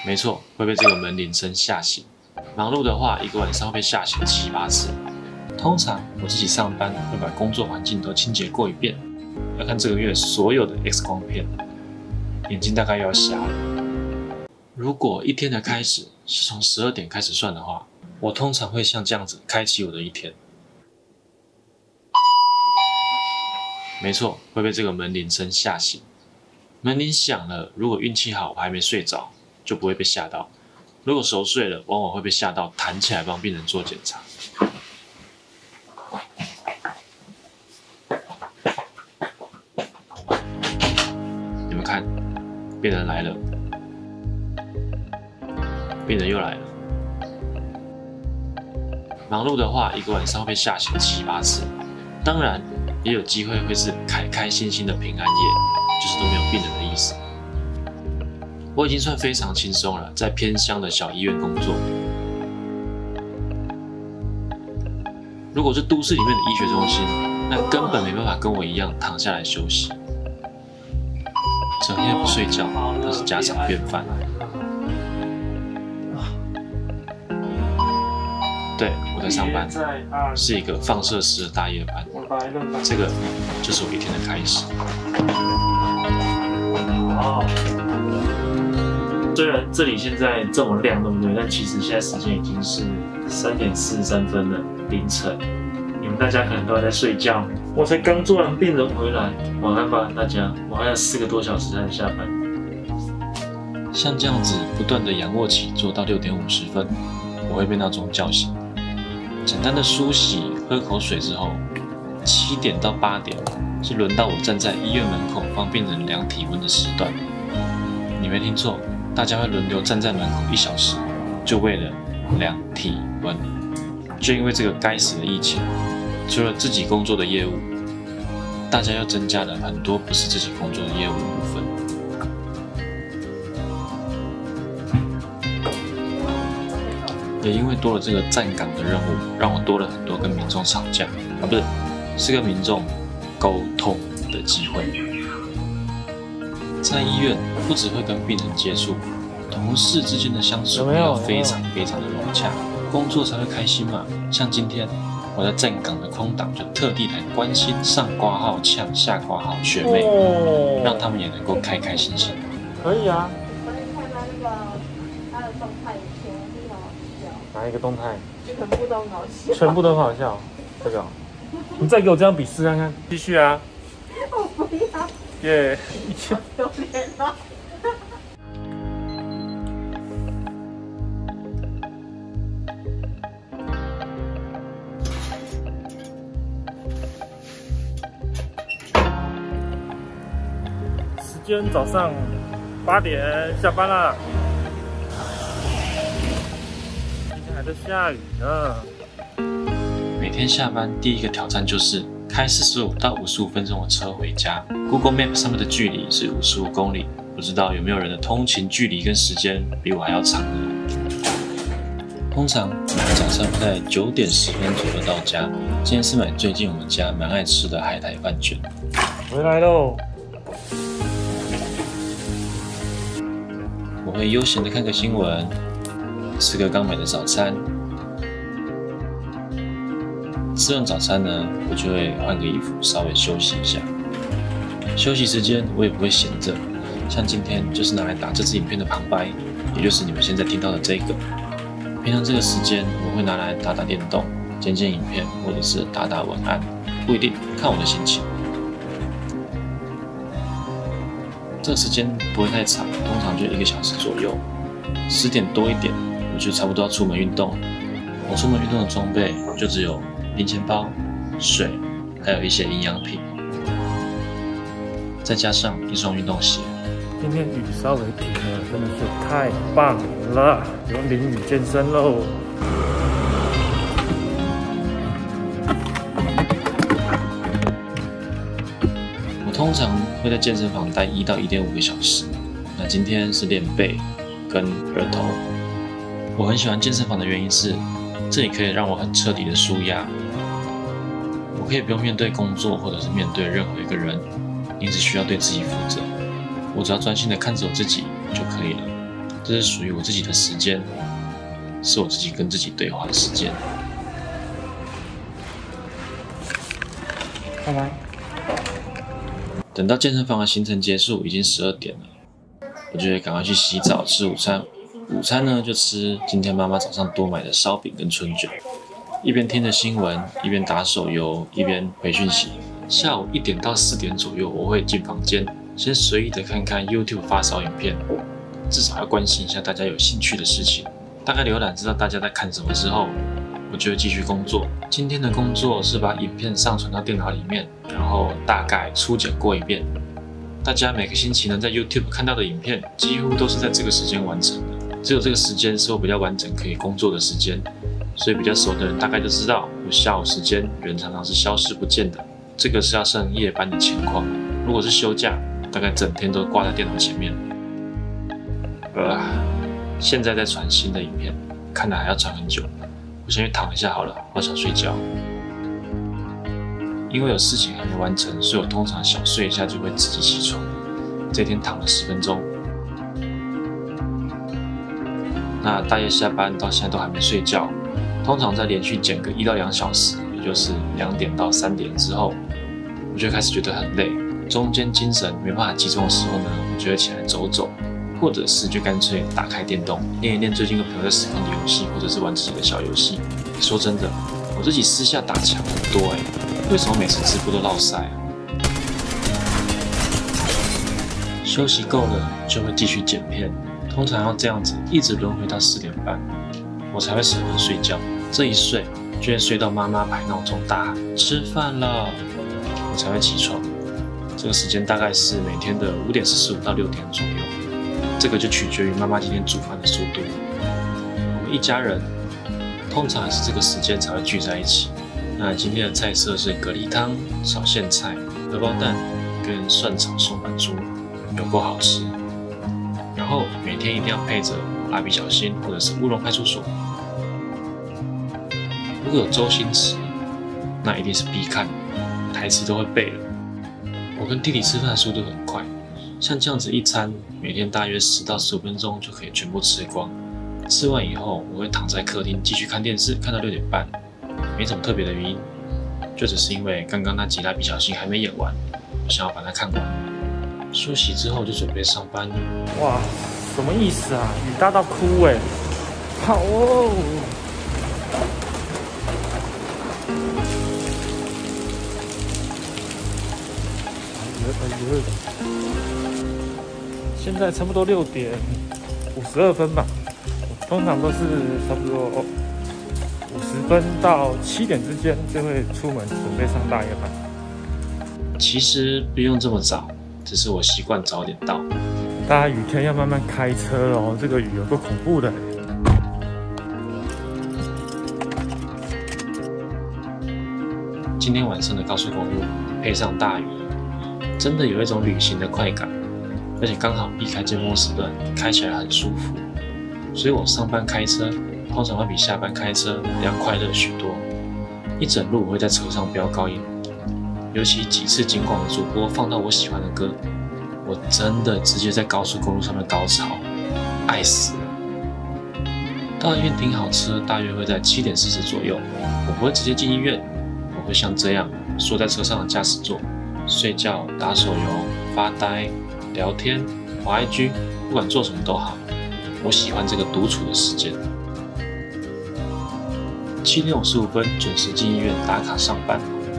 没错，会被这个门铃声吓醒。忙碌的话，一个晚上会被吓醒7、8次。通常我自己上班会把工作环境都清洁过一遍，要看这个月所有的 X 光片，眼睛大概又要瞎了。如果一天的开始是从12点开始算的话，我通常会像这样子开启我的一天。没错，会被这个门铃声吓醒。门铃响了，如果运气好，我还没睡着，就不会被吓到；如果熟睡了，往往会被吓到，弹起来帮病人做检查。你们看，病人来了，病人又来了。忙碌的话，一个晚上会被吓醒7、8次。当然，也有机会会是开开心心的平安夜，就是都没有病人的意思。我已经算非常轻松了，在偏乡的小医院工作。如果是都市里面的医学中心，那根本没办法跟我一样躺下来休息，整夜不睡觉，那是家常便饭。对，我在上班，是一个放射师的大夜班，这个就是我一天的开始。虽然这里现在这么亮，对不对？但其实现在时间已经是3点43分了，凌晨。你们大家可能都还在睡觉，我才刚做完病人回来。晚安吧，大家，我还有4个多小时才能下班。像这样子不断的仰卧起坐到6点50分，我会被闹钟叫醒。简单的梳洗、喝口水之后，7点到8点是轮到我站在医院门口帮病人量体温的时段。你没听错，大家会轮流站在门口1小时，就为了量体温。就因为这个该死的疫情，除了自己工作的业务，大家又增加了很多不是自己工作的业务的部分。也因为多了这个站岗的任务，让我多了很多跟民众吵架不是跟民众沟通的机会。在医院不只会跟病人接触，同事之间的相处要非常非常的融洽，工作才会开心嘛。像今天我在站岗的空档，就特地来关心上挂号呛、下挂号学妹，让他们也能够开开心心。 可以啊。 我可以看到那个他的动态，全部都好笑。 哪一个动态？ 全部都好笑。 全部都好笑。这个，你再给我这样比试看看。继续啊。 我不要。 耶。 好丢脸啊！ 时间早上8点，下班啦。今天还在下雨呢。 每天下班第一个挑战就是开45到55分钟的车回家。Google Map 上面的距离是55公里，不知道有没有人的通勤距离跟时间比我还要长呢？通常我们早上会在9点10分左右到家。今天是买最近我们家蛮爱吃的海苔饭卷。 回来喽。 我会悠闲的看个新闻，吃个刚买的早餐。吃完早餐呢，我就会换个衣服，稍微休息一下。休息时间我也不会闲着，像今天就是拿来打这支影片的旁白，也就是你们现在听到的这个。平常这个时间我会拿来打打电动、剪剪影片，或者是打打文案，不一定，看我的心情。这个时间不会太长，通常就1个小时左右。10点多一点，我就差不多要出门运动了。我出门运动的装备就只有零钱包、水，还有一些营养品，再加上一双运动鞋。 今天雨稍微停了，真的是太棒了！有淋雨健身喽。 我通常会在健身房待1到1.5个小时。那今天是练背跟二头。我很喜欢健身房的原因是，这里可以让我很彻底的舒压。我可以不用面对工作，或者是面对任何一个人，你只需要对自己负责。我只要专心的看着我自己就可以了。 这是属于我自己的时间，是我自己跟自己对话的时间。 拜拜。 等到健身房的行程结束，已经12点了，我就会赶快去洗澡吃午餐。午餐呢，就吃今天妈妈早上多买的烧饼跟春卷，一边听着新闻，一边打手游，一边回讯息。下午1点到4点左右，我会进房间，先随意的看看 YouTube 发烧影片，至少要关心一下大家有兴趣的事情。大概浏览知道大家在看什么之后，我就会继续工作。今天的工作是把影片上传到电脑里面，然后大概初剪过一遍。大家每个星期能在 YouTube 看到的影片，几乎都是在这个时间完成的。只有这个时间是我比较完整可以工作的时间，所以比较熟的人大概就知道，我下午时间人常常是消失不见的。这个是要上夜班的情况，如果是休假，大概整天都挂在电脑前面。现在在传新的影片，看来还要传很久。我先去躺一下好了，好想睡觉。因为有事情还没完成，所以我通常小睡一下就会自己起床。这天躺了10分钟。那大夜下班到现在都还没睡觉，通常在连续剪个1到2小时，也就是2点到3点之后，我就开始觉得很累，中间精神没办法集中的时候呢，我就会起来走走，或者是就干脆打开电动，练一练最近跟朋友在实况的游戏，或者是玩自己的小游戏。说真的，我自己私下打强很多为什么每次直播都落赛啊？休息够了就会继续剪片。通常要这样子一直轮回到4点半，我才会舍得睡觉。这一睡就会睡到妈妈排闹钟大喊吃饭了，我才会起床。这个时间大概是每天的5点45到6点左右，这个就取决于妈妈今天煮饭的速度。我们一家人通常还是这个时间才会聚在一起。那今天的菜色是蛤蜊汤、炒苋菜、荷包蛋跟蒜炒松板猪，有够好吃。然后每天一定要配着蜡笔小新或者是乌龙派出所。如果有周星驰，那一定是必看，台词都会背了。我跟弟弟吃饭的速度很快，像这样子一餐，每天大约10到15分钟就可以全部吃光。吃完以后，我会躺在客厅继续看电视，看到6点半，没什么特别的原因，就只是因为刚刚那集蜡笔小新还没演完，我想要把它看完。休息之后就准备上班了。 哇，什么意思啊？雨大到哭好哦。现在差不多6点52分吧。我通常都是差不多50分到7点之间就会出门准备上大夜班。 其实不用这么早。只是我习惯早点到。 大家雨天要慢慢开车哦，这个雨有够恐怖的。 今天晚上的高速公路配上大雨，真的有一种旅行的快感，而且刚好避开尖峰时段，开起来很舒服。所以我上班开车通常会比下班开车要快乐许多。一整路我会在车上飙高音。尤其几次警广的主播放到我喜欢的歌，我真的直接在高速公路上面高潮，爱死了。到医院停好车，大约会在7点40左右。我不会直接进医院，我会像这样缩在车上的驾驶座，睡觉、打手游、发呆、聊天、滑 IG， 不管做什么都好。我喜欢这个独处的时间。7点55分准时进医院打卡上班。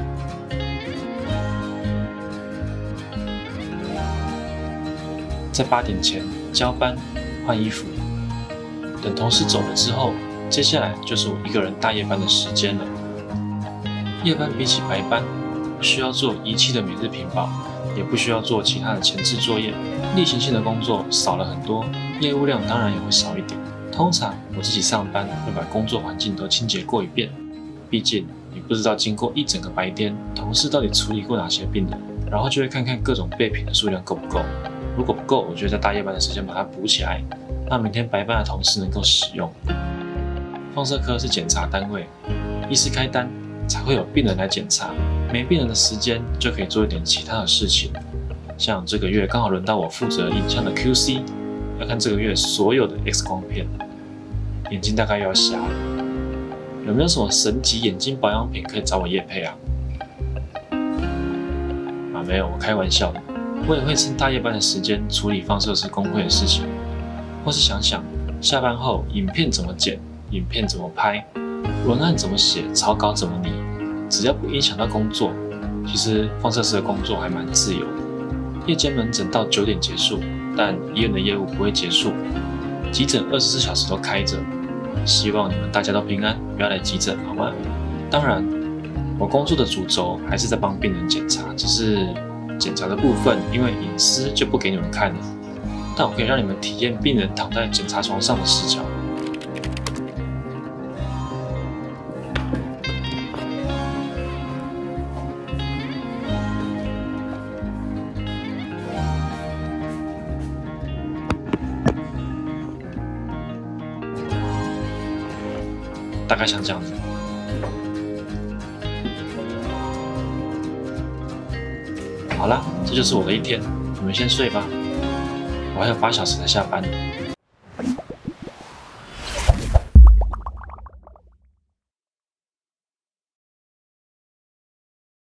在8点前交班换衣服，等同事走了之后，接下来就是我一个人大夜班的时间了。夜班比起白班，不需要做仪器的每日频报，也不需要做其他的前置作业，例行性的工作少了很多，业务量当然也会少一点。通常我自己上班会把工作环境都清洁过一遍，毕竟你不知道经过一整个白天，同事到底处理过哪些病人，然后就会看看各种备品的数量够不够。如果不够，我就在大夜班的时间把它补起来，让明天白班的同事能够使用。放射科是检查单位，医师开单才会有病人来检查，没病人的时间就可以做一点其他的事情。像这个月刚好轮到我负责影像的 QC， 要看这个月所有的 X 光片，眼睛大概又要瞎了。有没有什么神奇眼睛保养品可以找我业配啊？没有，我开玩笑的。我也会趁大夜班的时间处理放射师工会的事情，或是想想下班后影片怎么剪，影片怎么拍，文案怎么写，草稿怎么拟，只要不影响到工作，其实放射师的工作还蛮自由的。夜间门诊到9点结束，但医院的业务不会结束，急诊24小时都开着。希望你们大家都平安，不要来急诊好吗？当然，我工作的主轴还是在帮病人检查，只是检查的部分因为隐私就不给你们看了，但我可以让你们体验病人躺在检查床上的视角。大概像这样子。好啦，这就是我的一天，你们先睡吧，我还有8小时才下班。